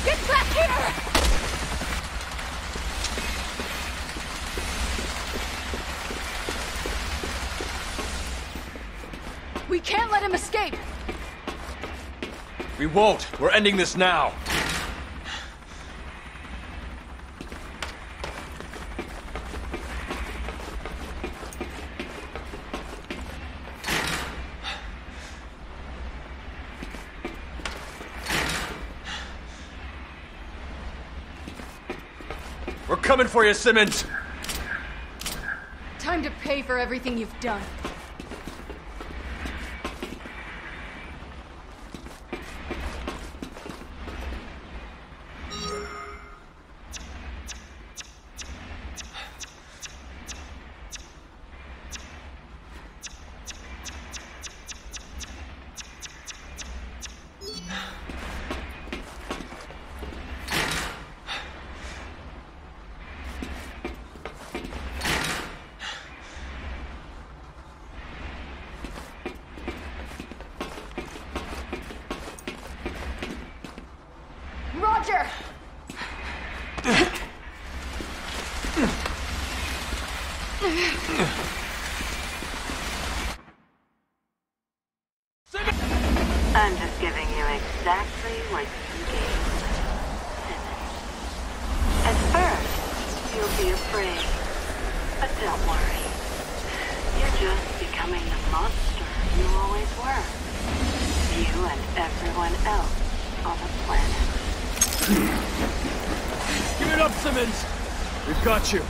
Get back here! We can't let him escape! We won't! We're ending this now! We're coming for you, Simmons! Time to pay for everything you've done. Roger! I'm just giving you exactly what you gave Simmons. At first, you'll be afraid. But don't worry. You're just becoming the monster you always were. You and everyone else on the planet. Give it up, Simmons! We've got you.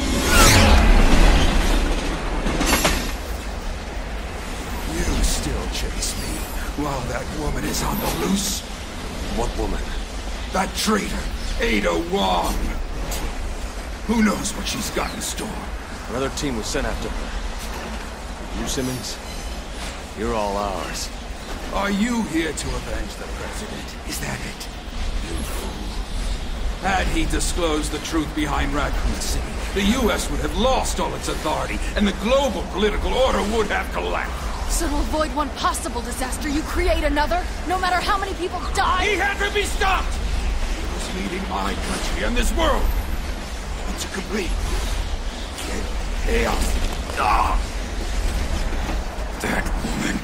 You still chase me while that woman is on the loose? What woman? That traitor, Ada Wong. Who knows what she's got in store? Another team was sent after her. You, Simmons, you're all ours. Are you here to avenge the president? Is that it? You fool. Had he disclosed the truth behind Raccoon City, the U.S. would have lost all its authority, and the global political order would have collapsed. So to avoid one possible disaster, you create another, no matter how many people die? He had to be stopped! He was leading my country and this world into complete chaos. That woman...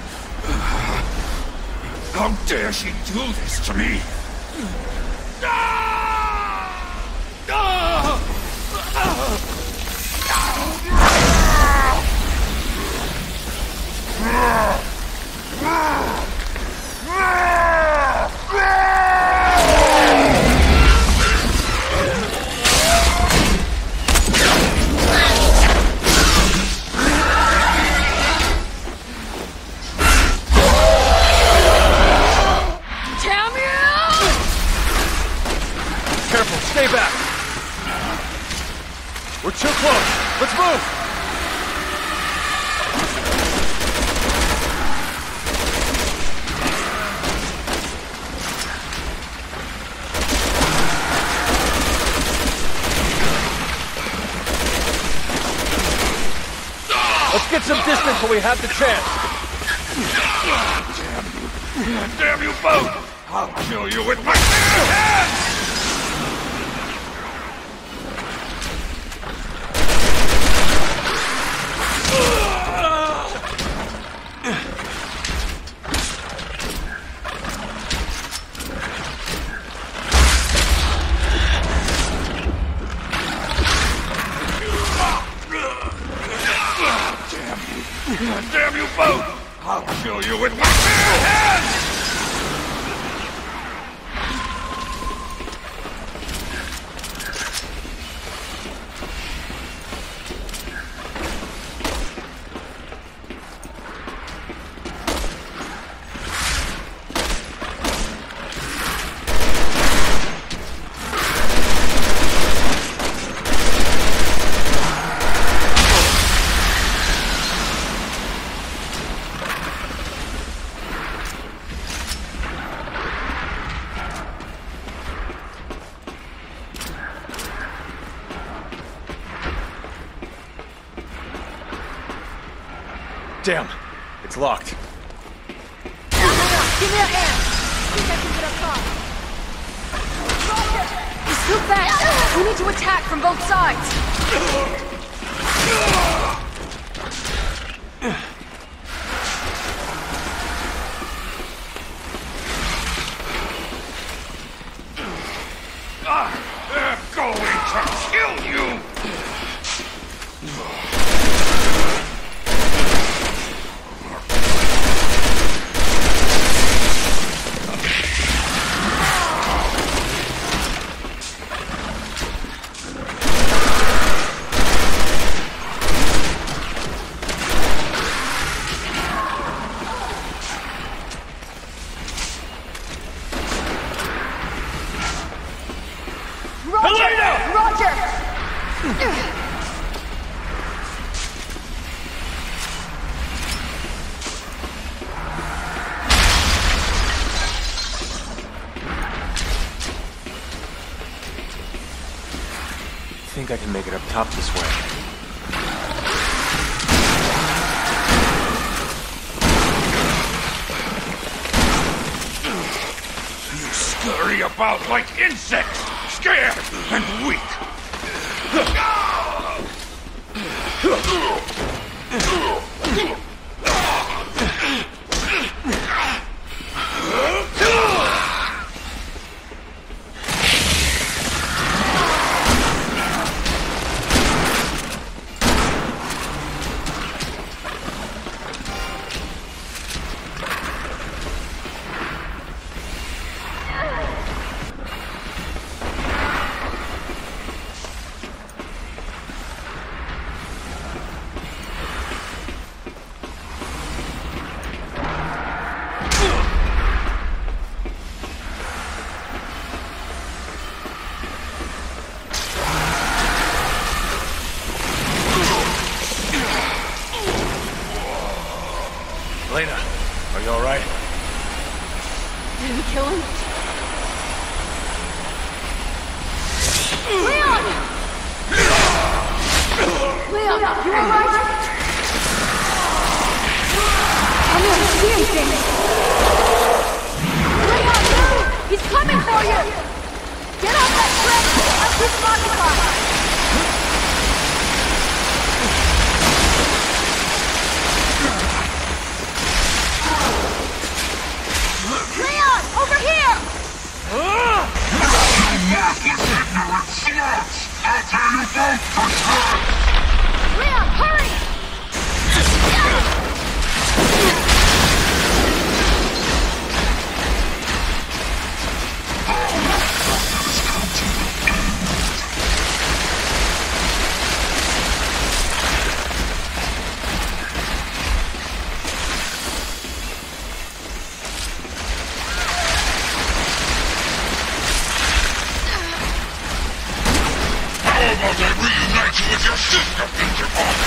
how dare she do this to me? Careful, stay back! We're too close! Let's move! Let's get some distance when we have the chance! Damn you both! I'll kill you with my bare hands! Damn you both! I'll kill you with my bare hands! Damn, it's locked. Give me a hand! I think I can get up top. Too fast! We need to attack from both sides! They're going to kill you! I think I can make it up top this way. You scurry about like insects, scared and weak. Elena, are you alright? Did we kill him? Leon! Leon, you alright? I don't see anything. Leon, move! He's coming for you! Get off that train! I'll keep him occupied! Leon, over here! Leon, hurry! How about I reunite you with your sister, Peter Parker?